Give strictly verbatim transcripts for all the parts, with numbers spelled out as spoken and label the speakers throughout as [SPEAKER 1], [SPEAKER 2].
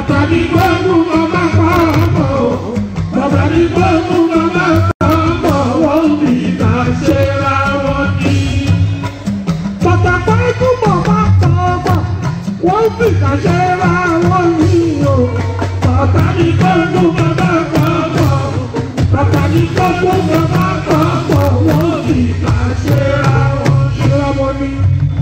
[SPEAKER 1] bàbá ní gbọ́nú ọba pàápọ̀ bàbá ní gbọ́nú ọba pàápọ̀ wọ́n fi ìgbà ṣe ra wọn ní. bàbá pàápọ̀ bàbá pàápọ̀ wọ́n fi ìgbà ṣe ra wọn ní o. bàbá ní gbọ́nú ọba pàápọ̀ bàbá ní gbọ́nú ọba pàápọ̀ wọ́n fi ìgbà ṣe ra wọn ṣe ra wọn ní.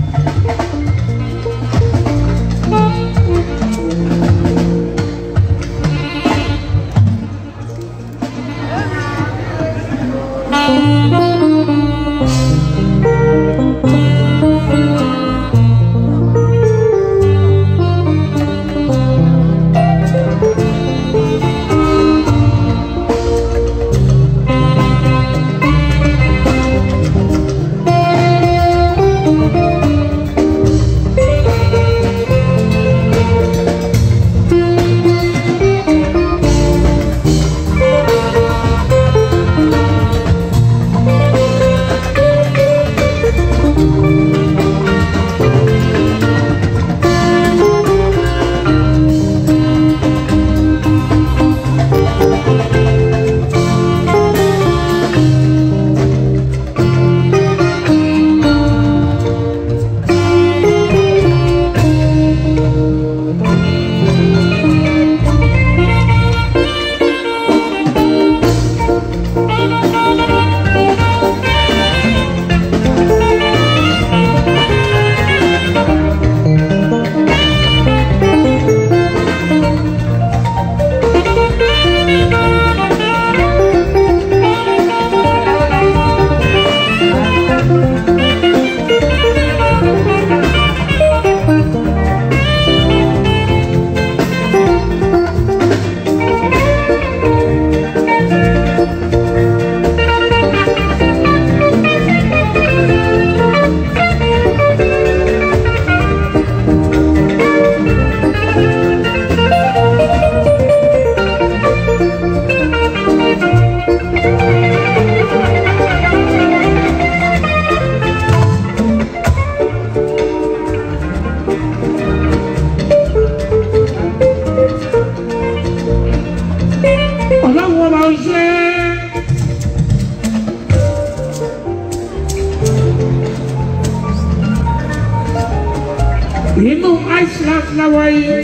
[SPEAKER 1] Inú Iceland láwa yìí,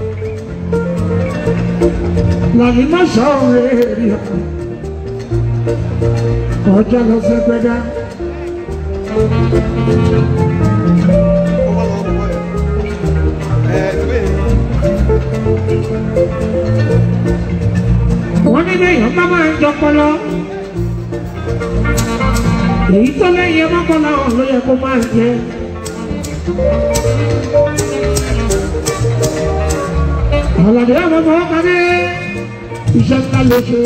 [SPEAKER 1] làbí má sọ̀rọ̀ èrè ọjọ́ lọ sí gbẹ́dá. Wọ́n ní lẹ́yìn ọba máa ń jọpọlọ, èyí tó lẹ́yìn ọmọkànlá ọ̀hún ló yẹ kó máa jẹ. Àlàdé àwọn ọmọ ọkọ ní iṣẹ́ ńlá ló ṣe.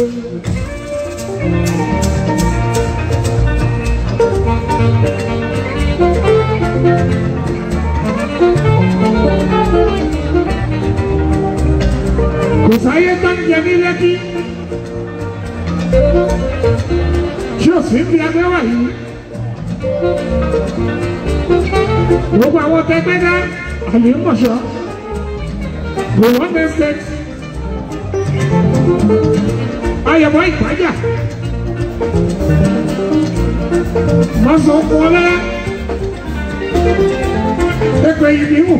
[SPEAKER 1] Kò sáyé tó ń jẹ ní Lẹ́kí tí ò sí ń fi abẹ́wà yìí. Gbogbo àwọn tẹgbẹ́ dá àmì ń mọ̀ṣọ́. We want the state. Ayọ̀bọ̀ Ìpájà. Má sọ fún ọ lẹ́yà. Ẹgbẹ́ yìí ni wò.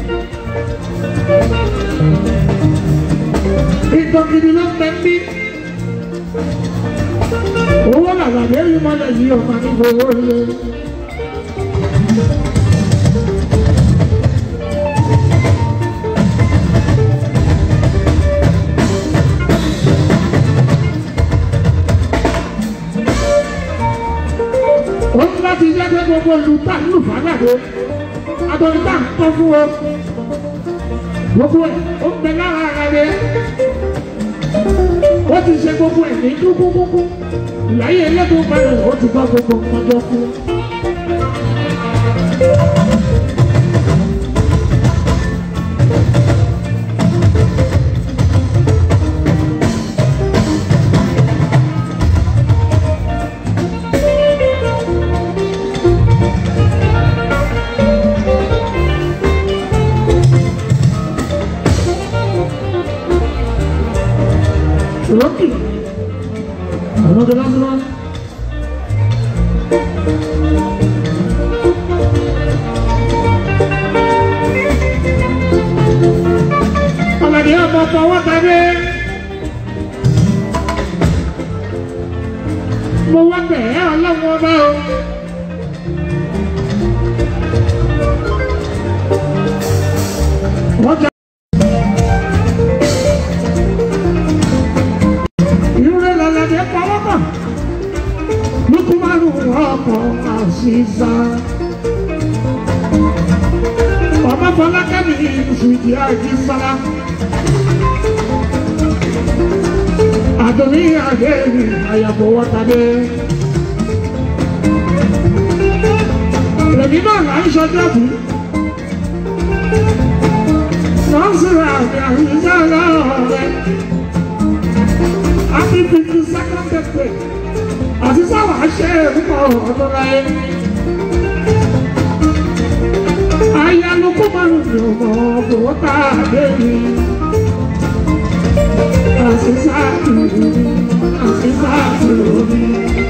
[SPEAKER 1] Ìtọ́gidi ló ń bẹ ní. Owó làlàbẹ́ yìí mọ́lẹ̀ yìí ọ̀ma ní gbogbo ilé. Láti jẹ́ pé gbogbo ìlú tá ìlú fàgbàdo àtọ̀rí tá ń tọ́ fún o gbogbo ẹ̀ ó ń bẹ lára ara rẹ̀ ó ti ṣe gbogbo ẹ̀ ní dúkúkúkú ìláyé ẹlẹ́dùn balẹ̀ ó ti gbọ́ gbogbo ọjọ́ fún. lókè àwọn ọdún lásán. ọ̀làdì ọmọ fọwọ́ tàbí mo wá bẹ̀ ẹ́ ọlọ́wọ́ bá o. wọ́n jẹ́ ìrúlẹ̀ lọ́lọ́dì pọ̀wọ́ kàn lókùn márùn-ún ọkọ̀ àṣìṣà. ọmọ fọlákẹ́mi ìṣùjì àjíṣàlá. àdùnní àdéhìí àyàfọwọ́ tàbí. èmi náà là ń ṣọjọ́ fún. Nọ́ọ̀sìrì àmì àyíká lọ́rọ̀ rẹ̀. Happy fifty second birthday. Àti sáwà ṣe púpọ̀ ọdún láyé. Ayálukú márùn-ún ọmọ ọgbọ̀n tàbí mi. Àṣìṣà tùrù mi, àṣìṣà tùrù mi.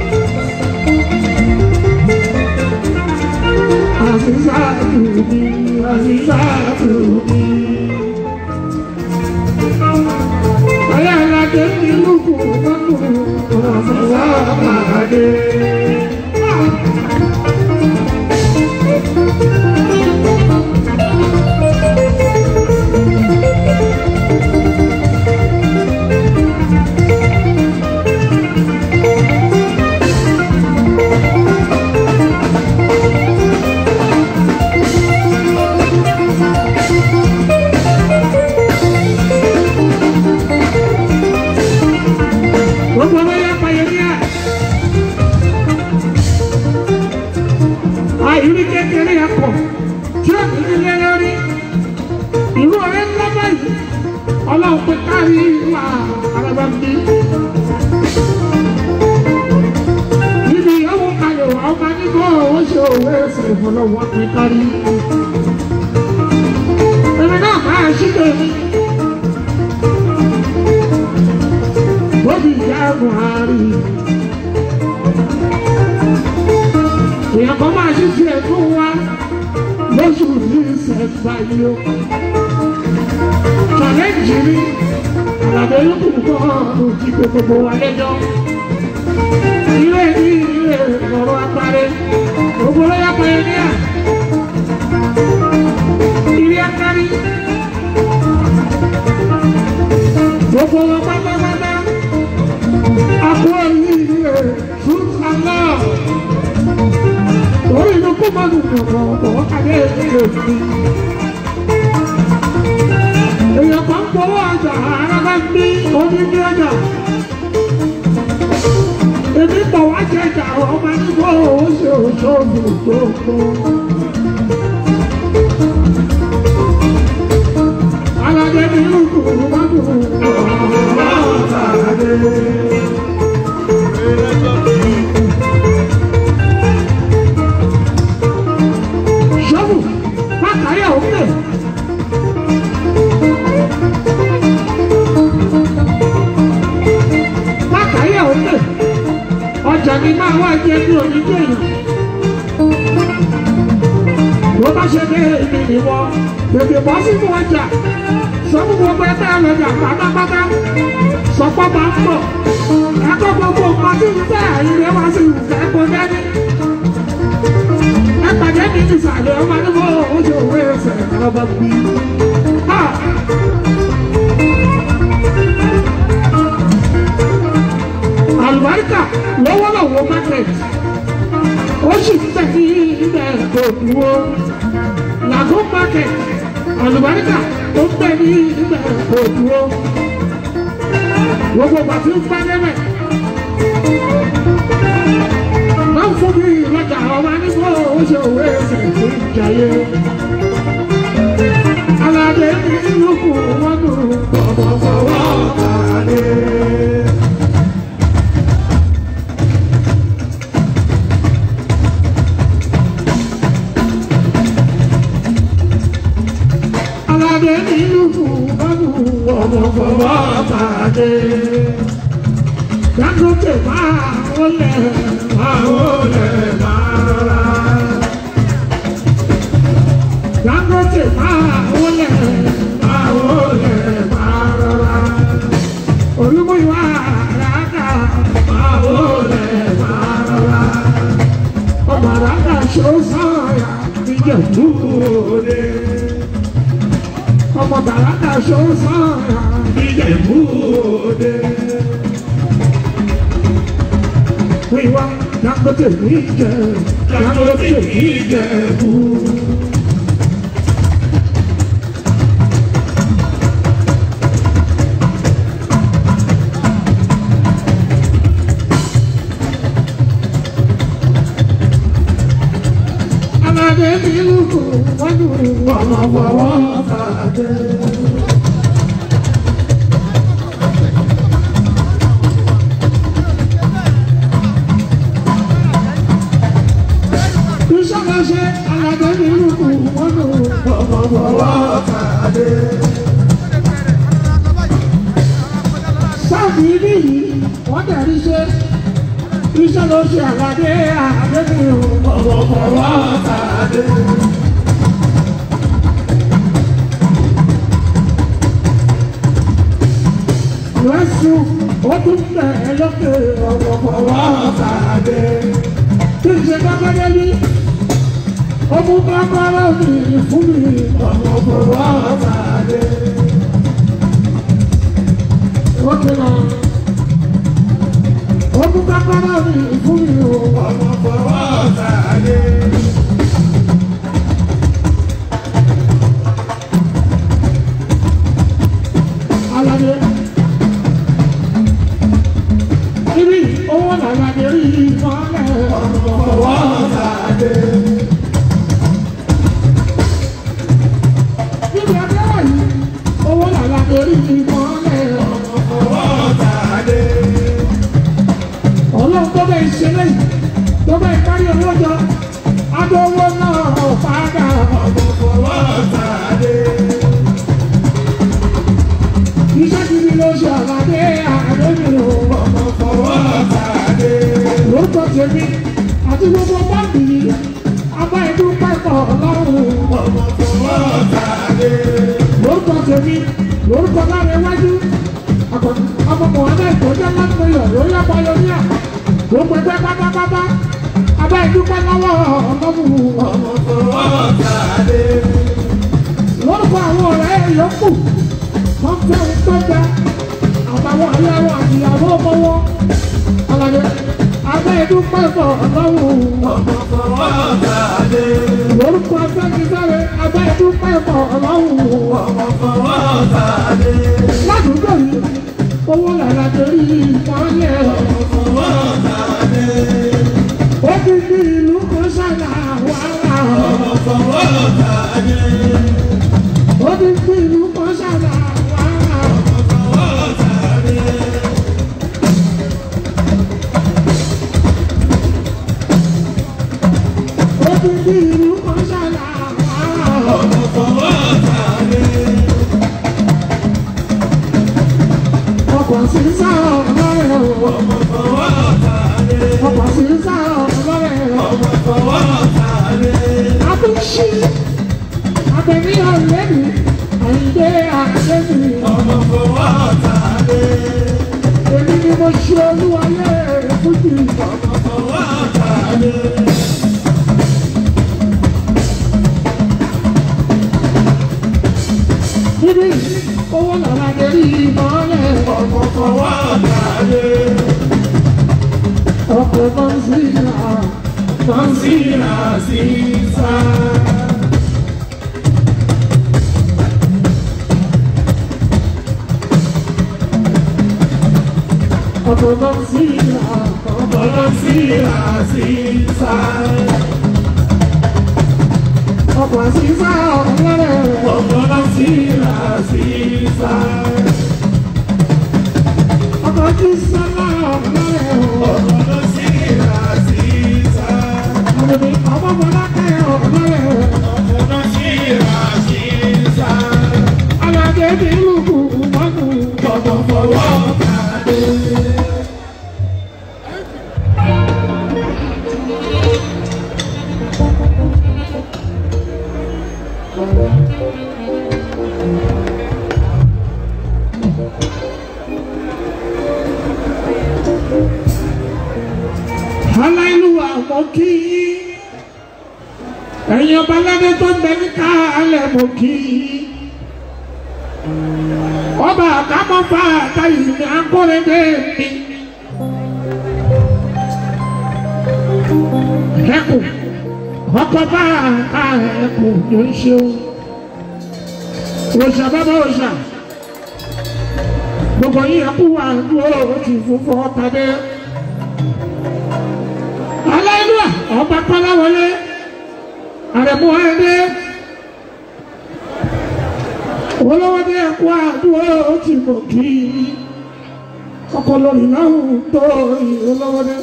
[SPEAKER 1] Àṣìṣà tùrù mi, àṣìṣà tùrù mi. Ayálàjẹ́ ní lùkù mọ́kùn ọ̀fọ̀wọ́ pàdé. Ìlú kékeré akọ tí ó ti nílé lórí ìlú ọ̀rẹ́ ńlá báyìí ọlọ́run pé kárí ìwà àràbà bí. níbi ìyàwó kalẹ̀ wà ọba nígbà ó ṣe òwe ẹsẹ̀ ìfọlọ́wọ́ pé kárí. èmi náà máa ṣíkè mi. bóbi ìyá Buhari. èèyàn kan máa ṣe tiẹ̀ fún wa lóṣù ní ìṣẹ̀gbà yìí o. challenge mi àlàbẹ̀ yókù kọ́ ọ̀run tí gbogbo wa lẹ́jọ́. ilé ní ilé ọ̀rọ̀ agbára gbogbo ló yá pioneer. ilé akárí gbogbo wọn pátápátá àpò ẹ̀yìn ilé truth and love. Orí ló kó máa dùn ọ̀pọ̀ ọ̀pọ̀ adé èmi. Èèyàn kan gbowó ọjà ara bá ń bí onídìí ọjà. Èmi pọ̀ wá jẹjà ọmọ nígbà ó ṣe òṣòfò tó kọ́. Aládé ní ìlú máa dùn ọ̀pọ̀ adé. Ọjà ni máa wá jẹ́ bí onígbé èèyàn. Bó bá ṣe dé èmi nìwọ, tètè bọ́ sínú ọjà. Sọ fún gbogbo ẹgbẹ́ ọlọ́jà pátápátá. Sọpọ́ máa ń bọ̀. Ẹ̀kọ́ gbogbo nǹkan tí ń tẹ̀ ilé wá sí ìfẹ́ kó dání. Ẹ pàdé mi ní ìsàlẹ̀ ọmọ nígbà ó ṣe òwe ẹsẹ̀ ọba bí. Àlùbáríkà lọ́wọ́lọ́wọ́ market ó sì tẹ̀ ní ilẹ̀ tó dúró. Làgún market àlùbáríkà ó tẹ̀ ní ilẹ̀ tó dúró. Gbogbo bàtí ń fẹ́ lẹ́mẹ̀. Máa ń fún mi ìrọ̀jà ọmọ nígbà ó ṣe òwe ẹsẹ̀ tó ń jayé. Aládé ní ìlú kù wọ́n dùn ọ̀pọ̀ fọwọ́ pàdé. Aládé ní ìlú kù wọ́n dùn ọ̀pọ̀ fọwọ́ pàdé. Dangote máa wọlé máa wọlé máa rọra. Dangote máa wọlé máa wọlé máa rọra. Olúmúyìwá àràkà máa wọlé máa rọra. Ọmọ àràkà ṣó sọ̀yà Ìjẹ̀bú Òde. Ọmọ àràkà ṣó sọ̀yà Ìjẹ̀bú Òde. Wíwá Dangote ní jẹ, Dangote ní Ìjẹ̀bú. Aládé nínú kò wọ́n dùn ọmọ fọwọ́ fàdé. Ìṣàkóso aládé nínú kò wọ́n dùn ọmọ fọwọ́ fàdé. Sáàbì níyì wọ́n tẹ̀lé ṣe. Ìṣàkóso aládé aládé nínú ọmọ fọwọ́ fàdé. Lẹ́sùn ó tún tẹ̀ lókè ọmọ fọwọ́ fàdé. Kí n ṣe kọ́kọ́dé ní ọmọ kọ́kọ́rọ́ mi fún mi ọmọ fọwọ́ fàdé. Ó ti lọ ọmọ kọ́kọ́rọ́ mi fún mi ọmọ fọwọ́ fàdé. Aládé ibi owó làlàdé rí ìmọ̀lẹ̀ ọmọ fọwọ́ fàdé. Ibi abẹ́wà yìí owó làlàdé rí ìmọ̀lẹ̀ ọmọ fọwọ́ fàdé. Ọlọ́run tó bẹ́ẹ̀ ṣe lẹ́yìn tó bẹ́ẹ̀ kárí owó jọ adówó náà padà ọmọ fọwọ́ fàdé. Iṣẹ́ gidi ló ṣe àlàdé àdébìrò ọmọ fọwọ́ fàdé. Lórúkọ tèmi àti gbogbo bọ́ọ̀lù yìí abá ẹ̀dú pẹ́pọ̀ ọlọ́run ọmọ fọwọ́ fàdé. Lórúkọ tèmi lórúkọ lára iwájú ọmọkùnrin adá ìtọ́jú alágbèyọ̀ lórí apayọ̀níà gbogbo ẹgbẹ́ pátápátá abá ẹ̀dú pẹ́ lọ́wọ́ ọlọ́run ọmọ fọwọ́ fàdé. Lórúkọ àwọn ọ̀rẹ́ yòókù wọ́n fẹ́ ohun tó jẹ àtàwọn ìyàwó àtìyàwó ọmọ wọn. Aládé abẹ́ ìdúpẹ́ fọ ọlọ́run ọmọ fọwọ́ fàdé. Lórúkọ afẹ́nisẹ́rẹ́ abẹ́ ìdúpẹ́ fọ ọlọ́run ọmọ fọwọ́ fàdé. Ládùúgbò yìí owó làlàdé rí ìmọ̀lẹ̀ ọmọ fọwọ́ fàdé. Ó ti di ìlú kó ṣàlà wàhálà ọmọ fọwọ́ fàdé. Ó ti di ìlú kó ṣàlà. Ọkọ̀ sí sá ọ̀lọ́rẹ̀ ọmọ fọwọ́ fàdé. Ọkọ̀ sí sá ọ̀lọ́rẹ̀ ọmọ fọwọ́ fàdé. Abíṣí Abẹ́ní ọ̀lẹ́bí Àyìndé Àdébí ọmọ fọwọ́ fàdé. Èmi ni mo ṣe olúwayé fújì ọmọ fọwọ́ fàdé. Ibi owó làlàdé rí ìmọ̀lẹ̀ ọmọ fọwọ́ fàdé. Ọkọ̀ Mọ́nsílà Mọ́nsílà sísá. Ọkọ̀ Mọ́nsílà ọkọ̀ Mọ́nsílà sísá. Ọkọ̀ sísá ọ̀lẹ́rẹ̀ ọkọ̀ Mọ́nsílà sísá. Ọkọ̀ sísá ọ̀lẹ́rẹ̀ ọkọ̀ Mọ́nsílà sísá. Àlùbí ọmọ Bọ́lákẹ́ ọ̀lẹ́rẹ̀ ọkọ̀ Mọ́nsílà sísá. Aládé bí lùkù mọ́kù ọmọ fọwọ́ fàdé. mo kí yín ẹ̀yin ọba aládé tó ń bẹ ní kálẹ̀ mo kí yín ọba àkámọ́fà àtàyè ní akóredé mi ẹkùn ọkọ̀ bá àká ẹkùn ló ń ṣe o òòṣà bàbá òòṣà gbogbo yín ẹkú wà dúró ojú fúnfún ọ̀tàdé aláìlúwà ọba kọ́láwọlé àrẹ̀mú ẹ̀dẹ́ olówódé ẹkú àdúró ojú mọ̀ kí ọkọ̀ lórí náà tó olówódé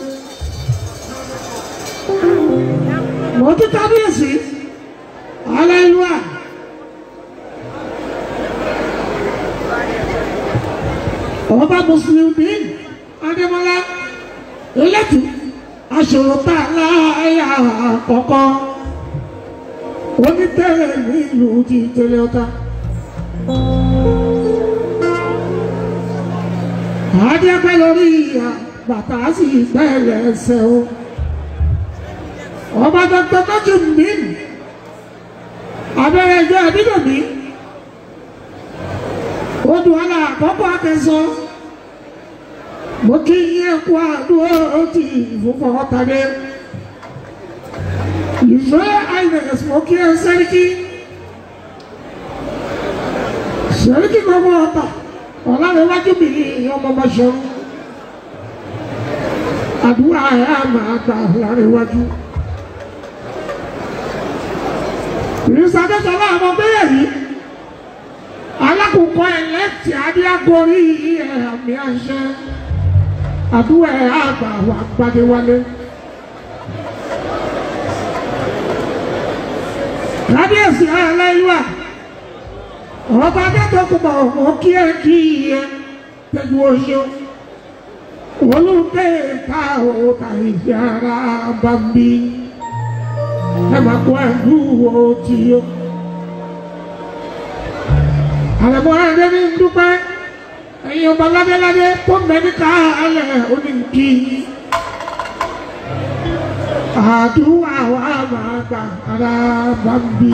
[SPEAKER 1] mọ̀ tó kábíyèsí aláìlúwà ọba mùsùlùmí adémọlá elétù aṣòròtà láàyà àkọ́kọ́ onítẹ̀rẹ̀ nílùú ti tẹ̀lé ọ̀tá adéẹgbẹ́ lórí bàtà sì gbẹ̀lẹ̀ ẹsẹ̀ o ọba dr tajudeen abẹ́rẹ́ ẹgbẹ́ abídọ̀mí odò àlà àkọ́kọ́ akẹ́sọ́ mo kí yín kú àdúró ti ìfúnfọ́ ọ̀tàdé ìfẹ́ àìlẹ̀kẹ̀sì mo kí ẹ sẹ́ríkì sẹ́ríkì gbogbo ọ̀tà ọ̀làwẹ̀wájú mi ọmọ mọ̀ṣọ́ àdúrà ẹ̀ máa gbà ọ̀làwẹ̀wájú ìrìnsàdẹ́sọ̀lá àwọn bẹ́ẹ̀ yìí alákòókò ẹlẹ́tì adíágorí ẹ̀mí àṣẹ àdúrà àgbà wà gbadéwálé kábíyèsí aláìwá ọba adétòkùnbọ̀ ọ̀hún kí ẹ kí ẹ tẹ́jú oṣù olùdé ta òòtà ìyára bá ń bí ẹ máa kó ẹ̀dúró tí ó. Àlẹ́mọ́ ẹ̀rẹ́ ní dúpẹ́ ẹ̀yin ọba ládéládé tó mẹ́ríkà alẹ́ oníkì àdúrà wa máa gbà ara bá ń bí.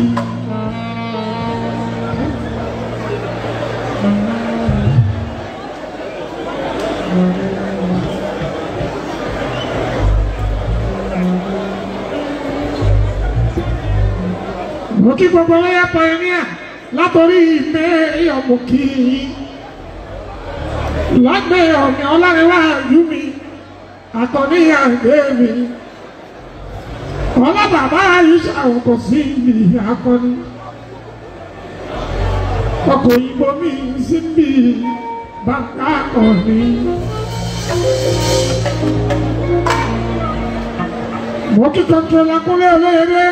[SPEAKER 1] Mo kí gbogbo ẹ̀yà pioneer látọ̀rí ìmẹ́ ìyọ̀mù kí lágbẹ́ ọ̀mí ọlárẹ̀wájú mi àtọ̀níyà ìgbé mi ọlá bàbá àyíṣà òkò sí ibi akọni ọkọ̀ òyìnbó mi sí bí bàbá ọ̀ní mo kí kọ́ńtrọ́lá kúnlé olóyèrè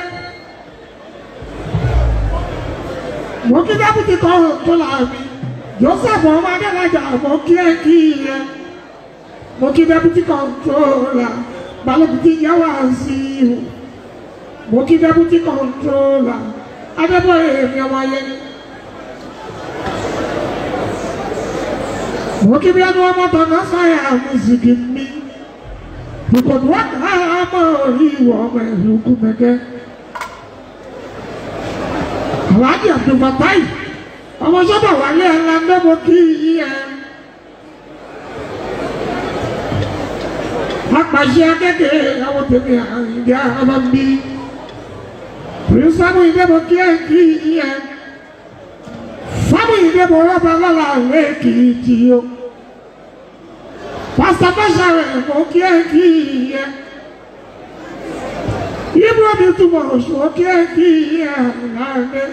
[SPEAKER 1] mo kí dábùtì kan tó là mí Joseph ọmọ adélájà mo kí ẹ kí ẹ mo kí dábùtì kan tó là balógun ti yá wá sí i mo kí dábùtì kan tó là adébọ̀yé mi ọmọ ayé mo kí bí ẹnu ọmọ tó náà sáyà mùsùlùmí mi ìkòtò wà ká ọmọ orí ìwọ ọmọ ìlú kúmẹkẹ. Aláàjì Abdulfatai ọmọ sọ́bà wálé ẹ̀la mẹ́mọ́ kí yí ẹ. Apàṣẹ akẹ́kẹ̀ẹ́ àwọn tèmi àìjẹ́ àmàbí. Pírísàmù ìdẹ́bọ̀ kí ẹ kí yí ẹ. Fámù ìdẹ́bọ̀ rọ́bà lọ́la rẹ̀ kì í ti yó. Pásítọ̀ Báṣà rẹ̀ mọ́ kí ẹ kí yí ẹ. Ibro mi túmọ̀ oṣù kí ẹ kí yí ẹ láàrin.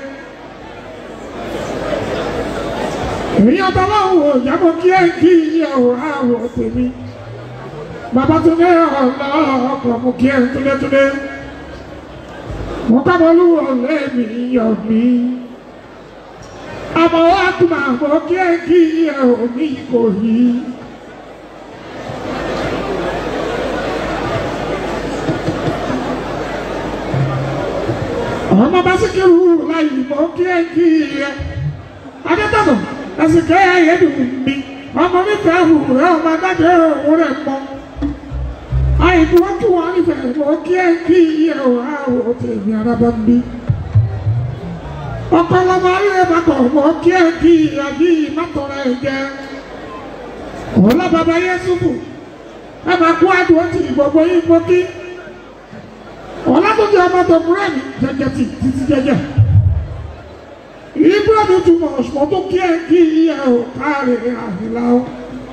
[SPEAKER 1] Èyí ọba láwọn wò jábọ̀ kí ẹ kí yí ẹ wò áwọ̀ tèmi. Bàbá tó ní ọ̀la ọkọ̀ mú kí ẹ túlétúlé. Mo kábọ̀ lúwọ̀ lẹ́mí yọ̀ mí. Àmọ́ wá kùmà mọ́ kí ẹ kí yí ẹ omi kò yí. Ọmọ bá sì kírù láyé mọ́ kí ẹ kí yí ẹ. Adétọ̀nà ẹ̀sìnkẹ́ ayédùn mi. Ọmọ mi fẹ́ hù rẹ̀ ọmọ adájọ́ òun rẹ̀ mọ́. àìdúró kí wọ́n nífẹ̀ẹ́ mọ́ kí ẹ kí iye ọ̀há ò tèmi araba ń bí. ọ̀pọ̀lọpọ̀ ayé bàkọ̀ mọ́ kí ẹ kí àbí mátọ̀rọ̀ ẹ̀ jẹ́. ọ̀la bàbá Yẹ́sùfù ẹ máa kó àdúró tì gbogbo yín mọ́ kí. ọ̀la tó jẹ́ ọmọ tó múrẹ́ mi jẹjẹ tì títí jẹjẹ. ìbúra mi túmọ̀ ọ̀ṣùpọ̀ tó kí ẹ kí iye ọ̀há rẹ̀ àhìlá ọ̀.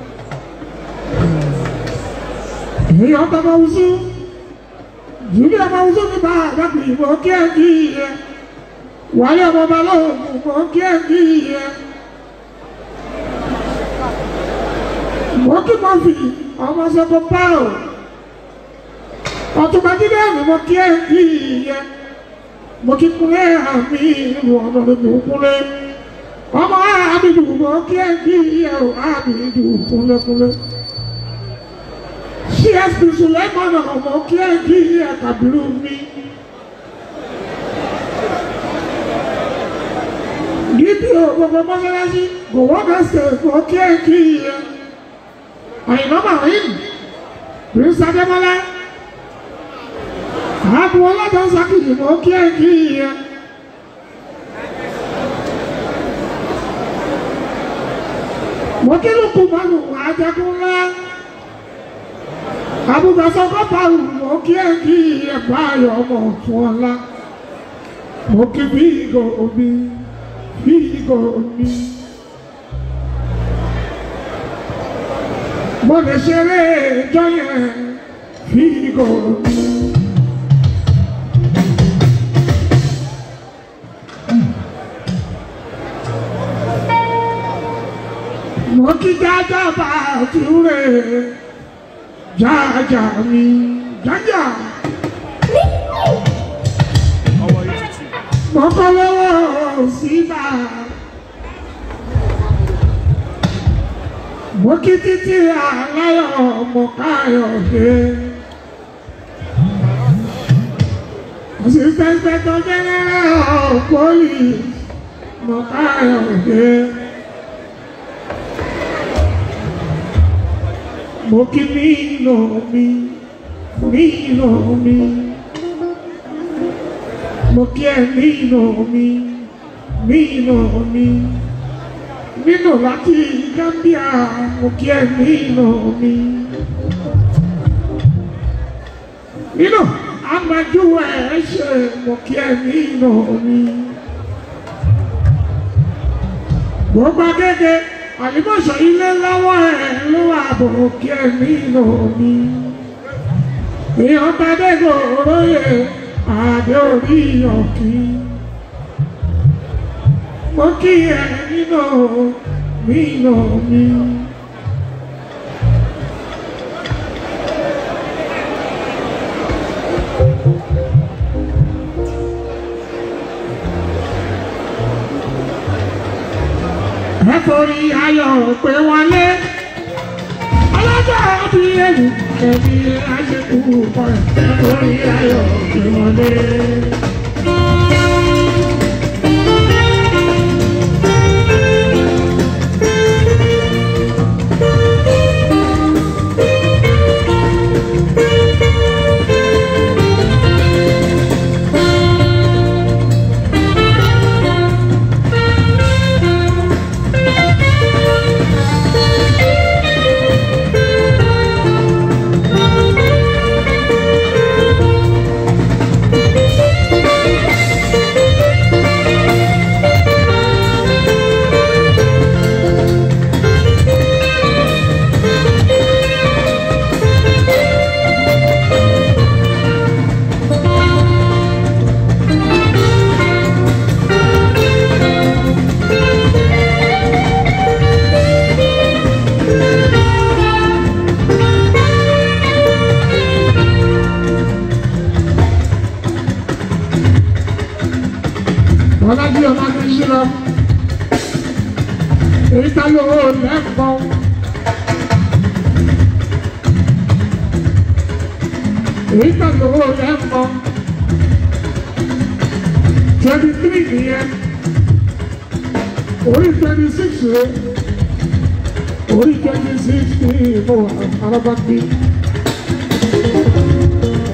[SPEAKER 1] èèyàn tó máa wùsù jùlọ máa wùsù ní bá àgbàgbé mọ́ kí ẹ kí iye wàlẹ́ ọmọ balógun mọ́ kí ẹ kí iye mọ́ kí mọ́ fi ọmọ sọ́kọ̀ páò ọ̀túnbàjídé mi mọ́ kí ẹ kí iye mọ́ kí kúnlẹ̀ àmì ìlú ọ̀nà lóbi kúnlẹ̀ ọmọ àbìdù mọ́ kí ẹ kí iye àbìdù kúnlẹ̀kúnlẹ̀. C S P Suleiman ọmọ kí ẹ kí iye Kàbírù mi. Níbi ògbogbo mọ́sálásí gòwọ́dà ṣèkò kí ẹ kí iye. Àyìnbá Màrín, Prince Adémọ́lá, àbú ọlọ́dọ̀ Sákìrì mọ́ kí ẹ kí iye. Mo kí lùkù mọ́nù àjẹkùnlá. Àbúgbàsọ kọ́pà mọ́ kí ẹ kí iye báyọ̀ ọmọ ọ̀tún ọlá. Mo kí bí ìgò omi, bí ìgò omi. Mo lè ṣeré ìjọ yẹn, bí ìgò omi. Mo kí jájá bá túré. Jaja mi, jaja. Mọ́kànlélọ́wọ́ síbà. Mo kí títí aláyọ̀ Mọ́káyọ̀dé. Assistant Inspector General of Police Mọ́káyọ̀dé. Mo kí nínú mi, nínú mi. Mo kí ẹ nínú mi, nínú mi. Nínú láti Gambia, mo kí ẹ nínú mi. Nínú amájú ẹ ṣe, mo kí ẹ nínú mi. Gbogbo gẹ́gẹ́. Àlìmọ́ṣọ́ ilé lọ́wọ́ ẹ̀ ló wà bò kí ẹ nínú mi. Èèyàn tàdé gòròyè àdé orí ọ̀kí. Mo kí ẹ nínú nínú mi. Ẹ̀fọ́rí ayọ̀ pé wọlé ọlọ́jọ́ bí ẹ̀wù ẹ̀bí aṣẹ́kù pọ̀ ẹ̀fọ́rí ayọ̀ pé wọlé. Ọlájí ọmọ akéṣí lọ, èyí tá lówó lẹ́kọ̀ọ́. Èyí tá lówó lẹ́kọ̀ọ́. Twenty three nìyẹn, orí twenty six rẹ̀, orí twenty six ní ìmọ̀ alábàgbé.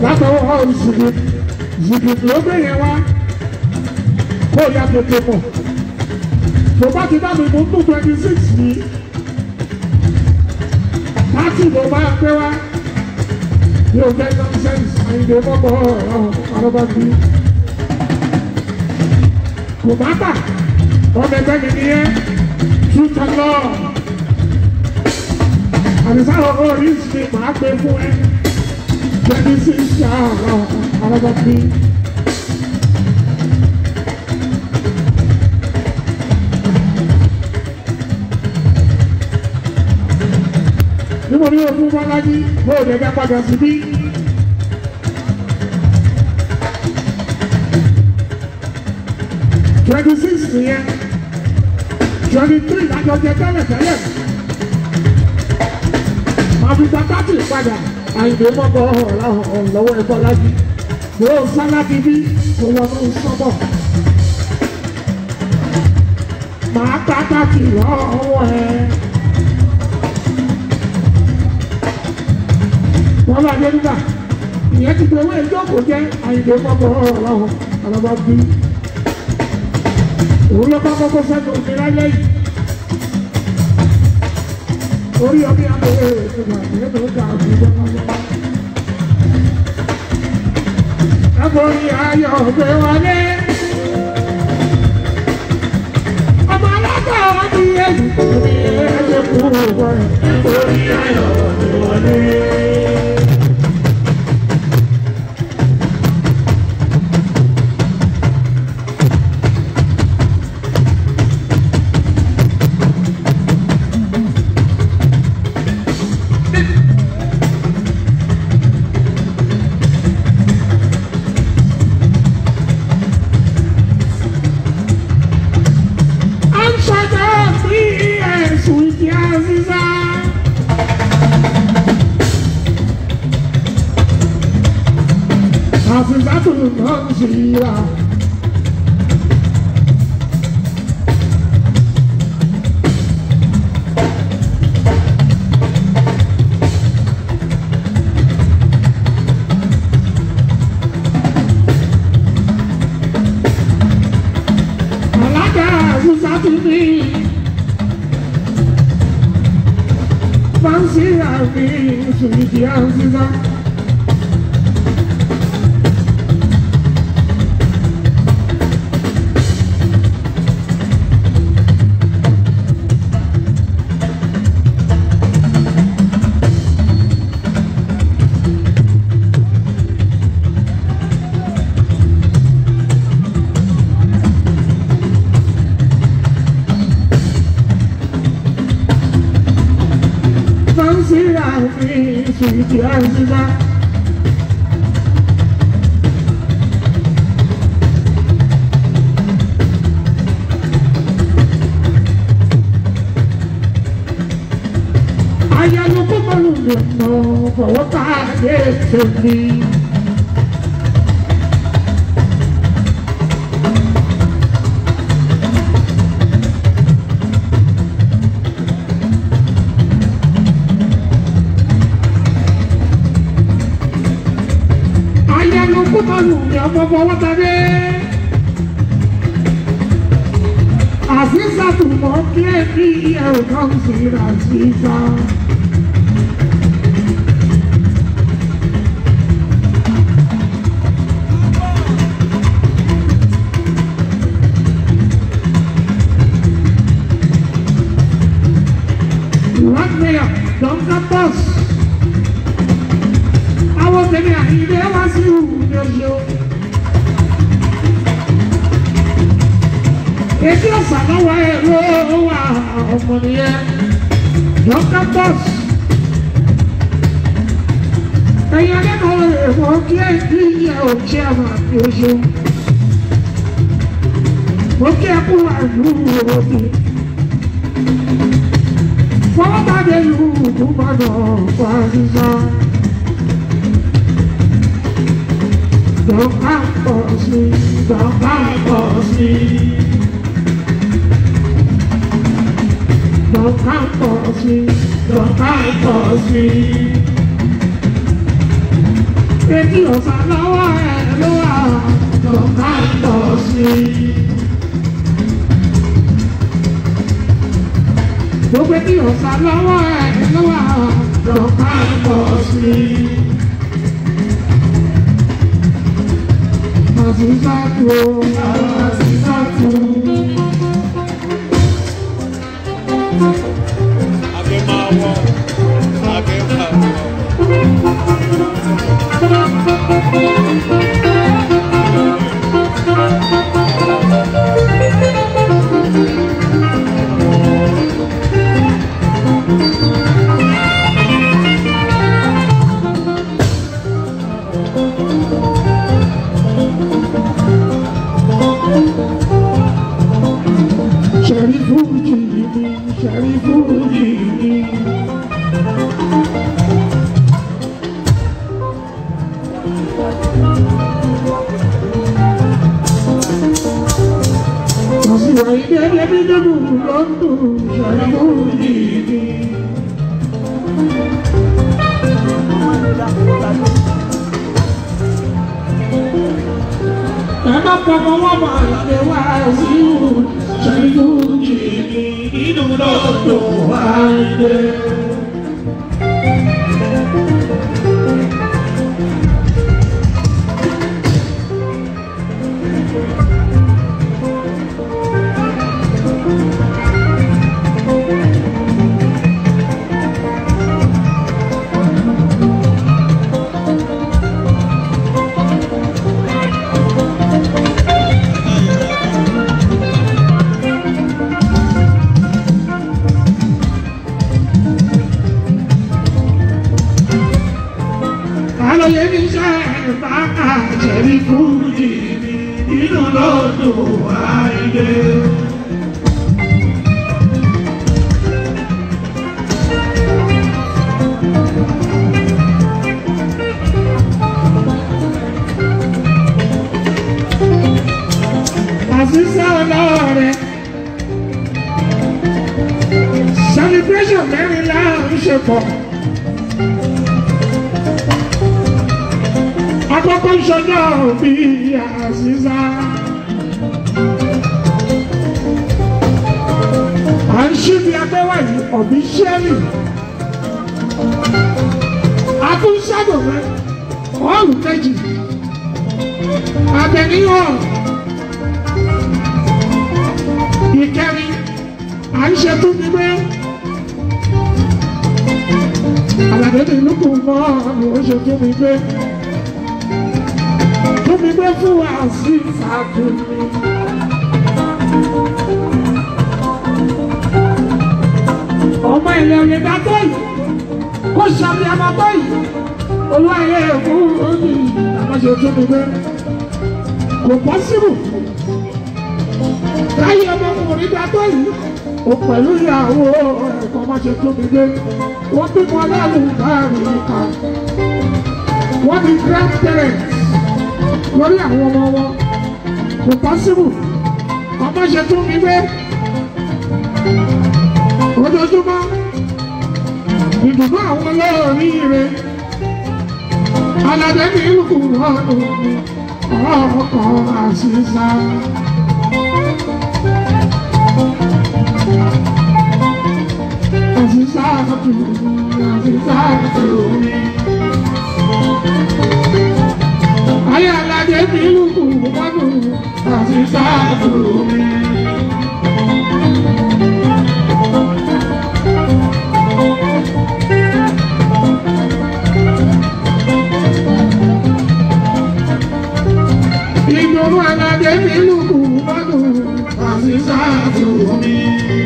[SPEAKER 1] látọwọ́ zìgì zìgì ló gbé yẹn wá kó ya tètè mọ̀ tó bá ti bá mi mú two twenty six yìí pátì ló máa gbé wá yóò fẹ́ nonsense àyìnbó mọ́kọ́ ọ̀rọ̀ àrọ́bá bí kò má bà ọmọ ẹgbẹ́ mi nìyẹn túta lọ àdìsá ọ̀rọ̀ orí ìsìn máa gbé fún ẹ twenty six àrọ̀ àrọ́bá bí. Níbo ni òfin Bọ́lájí bó lè dá padà sí bí? twenty six nìyẹn twenty three lájọ jẹ tẹ́lẹ̀ tẹ́lẹ̀ àfìgbà thirty padà àyìnbó mọ́kọ́ ọ̀hún lọ́wọ́ ẹ̀ Bọ́lájí bó sálábí bí kò wọ́n ń sọ́bọ̀ màá gbá thirty lọ́wọ́ ẹ̀. Wọ́n bá dé nígbà ìyẹn ti gbé owó ẹjọ́ kò jẹ́ àyìnbó mọ́kọ́ ọ̀rọ̀ àlọ́bá bí òun ló bá kọ́kọ́ sẹ́nu òmìnira lẹ́yìn orí ọbí àbẹ̀wò ìgbà ìyẹn tó ń ga àbúgbò náà. Ẹ̀bùn ni ayọ̀ gbé wọlé ọmọ alága ọdún yẹn ní ẹgbẹ́ kúrò wọ́n ẹ̀bùn ni ayọ̀ gbé wọlé. Don't come for me, don't come for me. Don't come for me, don't come for me. etí ọ̀sán lọ́wọ́ ẹ̀ ló wà lọ́ka ń bọ̀ sí. Gbogbo etí ọ̀sán lọ́wọ́ ẹ̀ ló wà lọ́ka ń bọ̀ sí. Màsísàtò, màsísàtò.
[SPEAKER 2] Ake máa wọ, ake máa wọ.
[SPEAKER 1] Sharifuji, Sharifuji. Masiwa ide lebi debu londu Sharifuji. Ema pọpọ wọn ma lade wa si u Sharifuji inu lodo wa ide. Sharifuji inu lodo wa ide. Àṣìṣe ọlọ́rẹ̀ celebration mẹ́rin láàrin ṣe pọ̀. Àkọ́kọ́ ìṣọjọ́ bí Àṣìṣe. À ń ṣí bí agbẹ́wà yìí ọ̀bí ṣẹ́lì. A tún ṣàgbọ̀mọ́ ọ̀rùn kejì. Àbẹ̀níyàn ìkẹrin à ń ṣe tún ní pé àlàdé ní ìlú kù mọ́ ọ̀rùn ó ṣe tún ní pé. Tún mi gbé fún wa sí ìfàkùnrin. Ọmọ ilẹ̀ òye dátọ́ yìí, kó ṣàbí amatọ́ yìí, olúwayé èkó òyì àmọ́ṣe tún mi gbé. Kò pọ́sibù. Láyé ọmọkùnrin dátọ́ yìí, ó pẹ̀lú ìyàwó ẹ̀kọ́ ọmọṣe tún mi gbé. Wọ́n bímọ aláàlú báàrin ìka. Wọ́n ní grandparents lórí àwọn ọmọ wọn kò pọ́sibù ọmọ ṣe tún mi gbé ojoojúmọ́ ìdùnnú àwọn olórí rẹ̀ aládé ní ìlú ọdún ọkọ̀ Àṣìṣe. Àṣìṣe àtúntò Àṣìṣe àtúntò mi. Ayé aládé mi lùkù wọ́nù Àṣìṣe àtúntò mi. Ìdùnnú aládé mi lùkù wọ́nù Àṣìṣe àtúntò mi.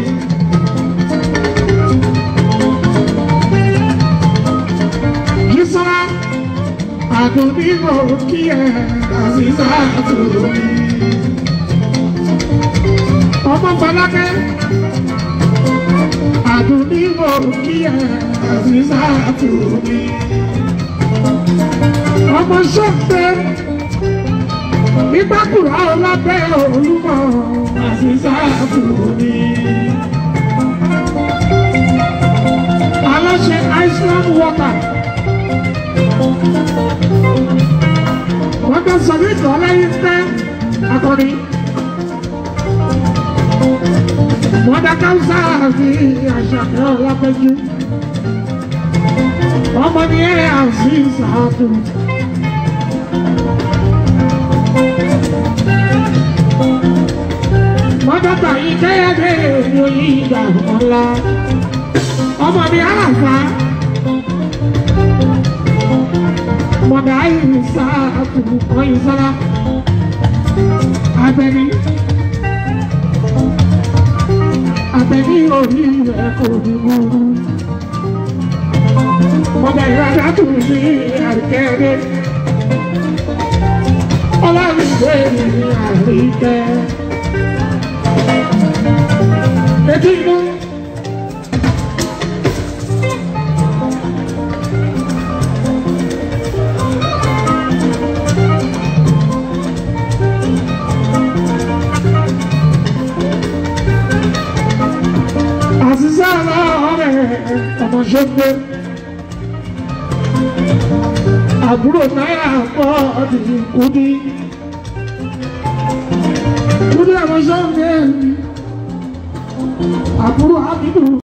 [SPEAKER 1] Jísọ́lá àdùnní mo kí ẹ Àṣìṣe àtúntò mi. Ọmọ Fọlákẹ́ àdùnní mo kí ẹ Àṣìṣe àtúntò mi. Ọmọ Ṣọ́pẹ́ ìgbàkúrà ọlábẹ́ Olúmọ Àṣìṣe àtúntò mi. Aláṣẹ Iceland water wọ́n tó sọ ní ìtọ́ lẹ́yìn pẹ́ akọni. Mọ́dá káwùsà àti àṣàkẹ́ ọ̀làpẹ́jú. Ọmọ ni ẹ àti ìsàtò. Mọ́dá tàyí kẹ́yẹ́dẹ́ ìròyìn ìgbà ọ̀la. Ọmọ ni àlàfà. Mọ́dá ìsàtò ọ̀yìn sọ́lá. Abẹ́ni. Abẹ́ni orí rẹ̀ kò ní wúrú. Mọ́dá ìrádá tó ní àríkẹ́rẹ́. Ọlọ́rìnwé ní àríkẹ́. Etí inú. Àṣìṣe ọ̀rẹ́ ọmọ ṣọ́gbé. Àbúrò náírà pọ̀ ọdún kúdí. Kúdí ọmọ ṣọ́gbé. Àbúrò Ábídù.